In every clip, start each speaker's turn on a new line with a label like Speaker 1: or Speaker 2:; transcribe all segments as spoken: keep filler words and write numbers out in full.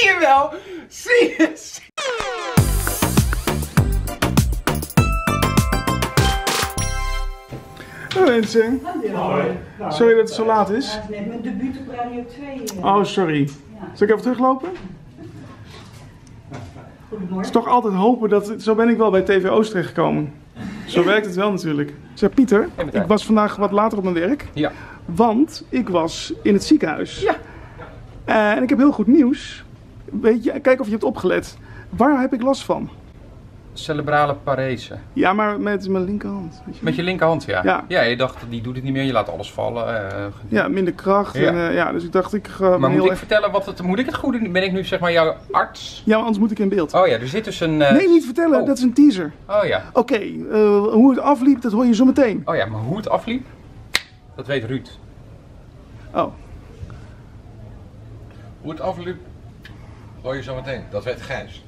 Speaker 1: je wel? Zie je? Zie...
Speaker 2: Hallo mensen. Sorry dat het zo laat is.
Speaker 3: Ja, net mijn debuut op Radio twee. Uh...
Speaker 2: Oh, sorry.
Speaker 3: Ja.
Speaker 2: Zal ik even teruglopen?
Speaker 3: Goedemorgen.
Speaker 2: Het is toch altijd hopen dat... Zo ben ik wel bij T V Oost terechtgekomen. Zo werkt het wel natuurlijk. Zeg Pieter, ik was vandaag wat later op mijn werk.
Speaker 1: Ja.
Speaker 2: Want ik was in het ziekenhuis.
Speaker 1: Ja.
Speaker 2: Uh, en ik heb heel goed nieuws. Weet je, kijk of je hebt opgelet. Waar heb ik last van?
Speaker 1: Cerebrale parese.
Speaker 2: Ja, maar met mijn linkerhand. Weet je.
Speaker 1: Met je linkerhand, ja.
Speaker 2: Ja.
Speaker 1: Ja, je dacht, die doet het niet meer, je laat alles vallen. Uh,
Speaker 2: Ja, minder kracht.
Speaker 1: Ja.
Speaker 2: En, uh, ja, dus ik dacht, ik ga
Speaker 1: maar moet
Speaker 2: heel
Speaker 1: ik
Speaker 2: erg...
Speaker 1: vertellen wat het... Moet ik het goed doen? Ben ik nu zeg maar jouw arts?
Speaker 2: Ja, maar anders moet ik in beeld.
Speaker 1: Oh ja, er zit dus een... Uh...
Speaker 2: Nee, niet vertellen.
Speaker 1: Oh.
Speaker 2: Dat is een teaser.
Speaker 1: Oh ja.
Speaker 2: Oké, okay, uh, hoe het afliep, dat hoor je zo meteen.
Speaker 1: Oh ja, maar hoe het afliep, dat weet Ruud.
Speaker 2: Oh.
Speaker 4: Hoe het afliep, hoor je zo meteen. Dat weet Gijs.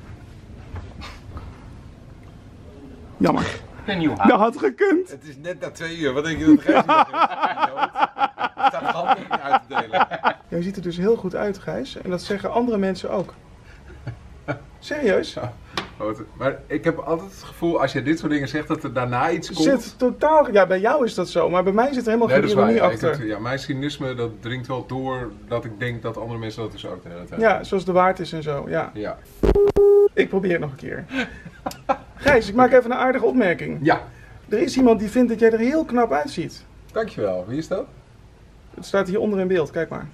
Speaker 2: Jammer.
Speaker 1: Een nieuw
Speaker 2: Dat had gekund.
Speaker 4: Het is net na twee uur. Wat denk je dat Gijs niet Het staat handtekeningen uit te delen.
Speaker 2: Jij ziet er dus heel goed uit, Gijs. En dat zeggen andere mensen ook. Serieus?
Speaker 4: Ja, maar ik heb altijd het gevoel, als je dit soort dingen zegt, dat er daarna iets komt.
Speaker 2: Zit totaal... Ja, bij jou is dat zo. Maar bij mij zit er helemaal
Speaker 4: Nee,
Speaker 2: geen
Speaker 4: dat is waar.
Speaker 2: ironie
Speaker 4: Ja,
Speaker 2: achter.
Speaker 4: ik, ja, mijn cynisme, dat dringt wel door dat ik denk dat andere mensen dat dus ook de hele tijd.
Speaker 2: Ja, zoals de waard is en zo. Ja.
Speaker 4: Ja.
Speaker 2: Ik probeer het nog een keer. Gijs, ik maak even een aardige opmerking.
Speaker 4: Ja.
Speaker 2: Er is iemand die vindt dat jij er heel knap uitziet.
Speaker 4: Dankjewel. Wie is dat?
Speaker 2: Het staat hier onder in beeld. Kijk maar.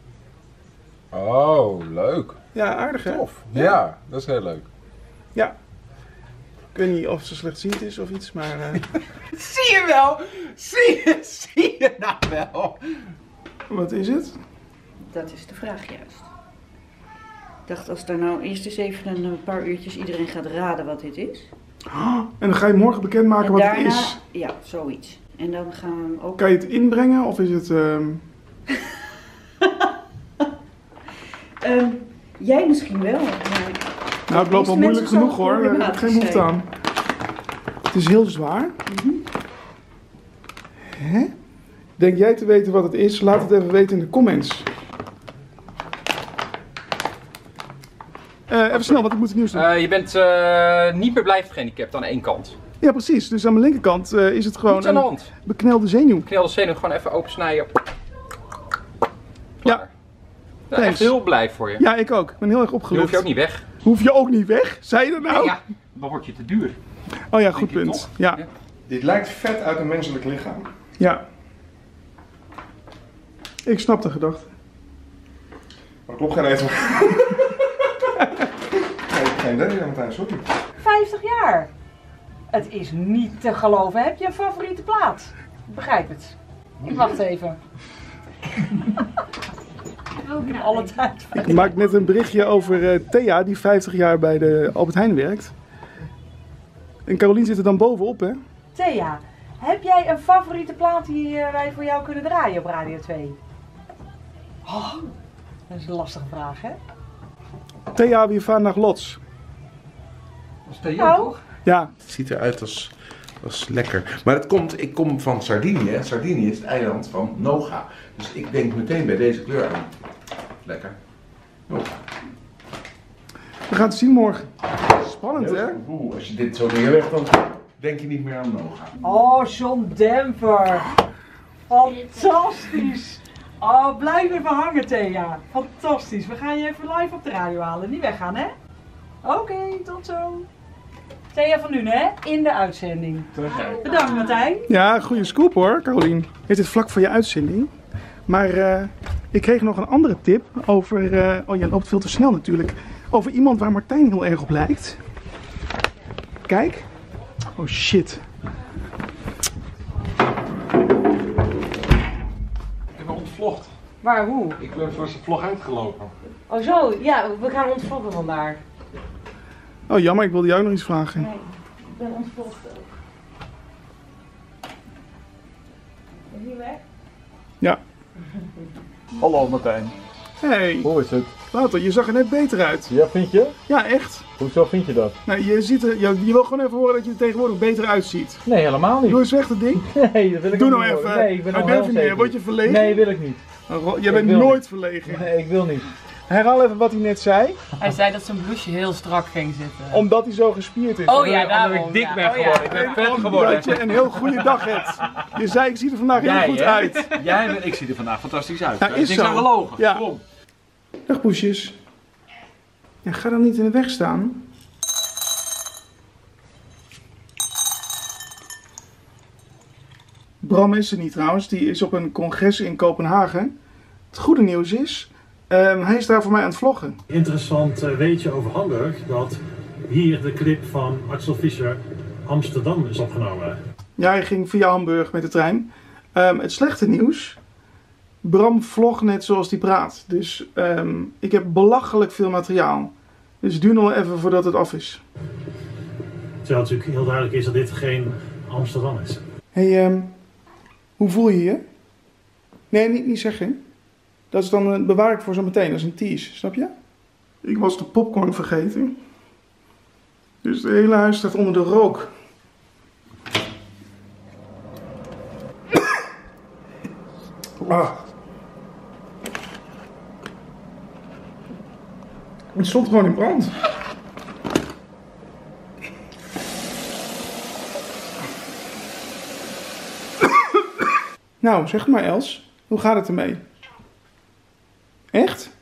Speaker 4: Oh, leuk.
Speaker 2: Ja, aardig hè?
Speaker 4: Tof. Ja, ja, dat is heel leuk.
Speaker 2: Ja. Ik weet niet of ze slechtziend is of iets, maar... Uh...
Speaker 1: Zie je wel? Zie je? Zie je nou wel?
Speaker 2: Wat is het?
Speaker 3: Dat is de vraag juist. Ik dacht, als er nou eerst eens even een paar uurtjes iedereen gaat raden wat dit is.
Speaker 2: Oh, en dan ga je morgen bekendmaken
Speaker 3: En
Speaker 2: wat
Speaker 3: daarna,
Speaker 2: het is.
Speaker 3: Ja, zoiets. En dan gaan we hem ook...
Speaker 2: Kan je het inbrengen of is het... Uh...
Speaker 3: Um, jij misschien wel, maar...
Speaker 2: Nou, het loopt wel moeilijk genoeg hoor, daar heb ik geen behoefte aan. Het is heel zwaar.
Speaker 3: Mm-hmm.
Speaker 2: Hè? Denk jij te weten wat het is? Laat het even weten in de comments. Uh, even snel, wat ik moet het nieuws doen.
Speaker 1: Uh, je bent uh, niet meer blijft gehandicapt aan één kant.
Speaker 2: Ja, precies. Dus aan mijn linkerkant uh, is het gewoon
Speaker 1: Niets aan de
Speaker 2: een
Speaker 1: hand.
Speaker 2: beknelde zenuw.
Speaker 1: Knel de zenuw gewoon even opensnijden.
Speaker 2: Ja.
Speaker 1: Ik ben echt heel blij voor je.
Speaker 2: Ja, ik ook. Ik ben heel erg
Speaker 1: Nu
Speaker 2: opgelucht.
Speaker 1: hoef je ook niet weg.
Speaker 2: Hoef je ook niet weg? Zei je dat nou?
Speaker 1: Nee, ja, dan word je te duur.
Speaker 2: Oh ja, goed
Speaker 1: Denk je
Speaker 2: punt.
Speaker 1: toch?
Speaker 2: Ja.
Speaker 1: Ja.
Speaker 5: Dit lijkt vet uit een menselijk lichaam.
Speaker 2: Ja. Ik snap de gedachte.
Speaker 5: Maar klopt geen eten. Nee, geen idee, Martijn, sorry.
Speaker 6: vijftig jaar. Het is niet te geloven. Heb je een favoriete plaat? Ik begrijp het. Ik wacht even. Ik heb alle tijd.
Speaker 2: Ik maak net een berichtje over uh, Thea, die vijftig jaar bij de Albert Heijn werkt. En Carolien zit er dan bovenop, hè?
Speaker 6: Thea, heb jij een favoriete plaat die uh, wij voor jou kunnen draaien op Radio twee? Oh, dat is een lastige vraag, hè?
Speaker 2: Thea, we gaan naar Lots.
Speaker 1: Dat is Theo,
Speaker 6: Nou.
Speaker 1: toch?
Speaker 2: Ja.
Speaker 5: Het ziet eruit als, als lekker. Maar het komt, ik kom van Sardinië. Sardinië is het eiland van Noga. Dus ik denk meteen bij deze kleur aan. Lekker. Noga.
Speaker 2: We gaan het zien morgen. Spannend, hè?
Speaker 5: Oeh, als je dit zo neerlegt, dan denk je niet meer aan Noga.
Speaker 6: Oh, John Denver. Fantastisch. Oh, blijf even hangen, Thea. Fantastisch. We gaan je even live op de radio halen. Niet weggaan, hè? Oké, okay, tot zo. Thea van nu, hè? In de uitzending. Bedankt, Martijn.
Speaker 2: Ja, goede scoop hoor, Carolien. Heeft het vlak voor je uitzending. Maar uh, ik kreeg nog een andere tip over... Uh, oh, jij loopt veel te snel natuurlijk. Over iemand waar Martijn heel erg op lijkt. Kijk. Oh shit.
Speaker 4: Ik heb me ontvlogd.
Speaker 6: Waar, hoe?
Speaker 4: Ik ben voor zijn vlog uitgelopen.
Speaker 6: Oh zo, ja, we gaan ontvloggen vandaar.
Speaker 2: Oh jammer, ik wilde jou nog iets vragen.
Speaker 6: Nee, ik ben ontvlogd ook. Is hij weg?
Speaker 2: Ja.
Speaker 7: Hallo Martijn,
Speaker 2: Hey,
Speaker 7: hoe is het?
Speaker 2: Wouter, je zag er net beter uit.
Speaker 7: Ja, vind je?
Speaker 2: Ja, echt.
Speaker 7: Hoezo vind je dat?
Speaker 2: Nou, je, ziet er, je, je wil gewoon even horen dat je er tegenwoordig beter uitziet.
Speaker 7: Nee, helemaal niet.
Speaker 2: Doe eens weg dat ding.
Speaker 7: Nee, dat wil ik
Speaker 2: Doe
Speaker 7: ook
Speaker 2: nou
Speaker 7: niet
Speaker 2: even.
Speaker 7: horen. Nee, ik ben
Speaker 2: Oh,
Speaker 7: al
Speaker 2: durf
Speaker 7: heel
Speaker 2: je niet,
Speaker 7: zeker.
Speaker 2: word je verlegen?
Speaker 7: Nee, wil ik niet.
Speaker 2: Oh, jij
Speaker 7: Ik
Speaker 2: bent
Speaker 7: wil
Speaker 2: nooit
Speaker 7: niet.
Speaker 2: verlegen.
Speaker 7: Nee, ik wil niet.
Speaker 2: Herhaal even wat hij net zei.
Speaker 6: Hij zei dat zijn blouseje heel strak ging zitten.
Speaker 2: Omdat hij zo gespierd is.
Speaker 6: Oh ja,
Speaker 1: Omdat
Speaker 6: daarom.
Speaker 1: ik dik
Speaker 6: ja.
Speaker 1: ben
Speaker 6: Oh, ja.
Speaker 1: geworden. Ik ben vet geworden.
Speaker 2: Dat je een heel goede dag hebt. Je zei, ik zie er vandaag heel
Speaker 1: Jij,
Speaker 2: goed
Speaker 1: hè?
Speaker 2: uit.
Speaker 1: Jij en ik zie er vandaag fantastisch uit.
Speaker 2: Ja,
Speaker 1: Er
Speaker 2: is
Speaker 1: niks
Speaker 2: zo.
Speaker 1: aan gelogen.
Speaker 2: Ja.
Speaker 1: Kom.
Speaker 2: Dag poesjes. Ja, ga dan niet in de weg staan. Bram is er niet trouwens, die is op een congres in Kopenhagen. Het goede nieuws is, um, hij is daar voor mij aan het vloggen.
Speaker 8: Interessant uh, weetje over Hamburg, dat hier de clip van Axel Fischer Amsterdam is opgenomen.
Speaker 2: Ja, hij ging via Hamburg met de trein. Um, het slechte nieuws, Bram vlogt net zoals hij praat. Dus um, ik heb belachelijk veel materiaal. Dus het duurt nog wel even voordat het af is.
Speaker 8: Terwijl het natuurlijk heel duidelijk is dat dit geen Amsterdam is.
Speaker 2: Hey, um, hoe voel je je? Nee, niet, niet zeggen. Dat is dan, uh, bewaar ik voor zo meteen, dat is een tease, snap je? Ik was de popcorn vergeten. Dus het hele huis staat onder de rook. Ah. Het stond gewoon in brand. Nou, zeg maar Els, hoe gaat het ermee? Echt?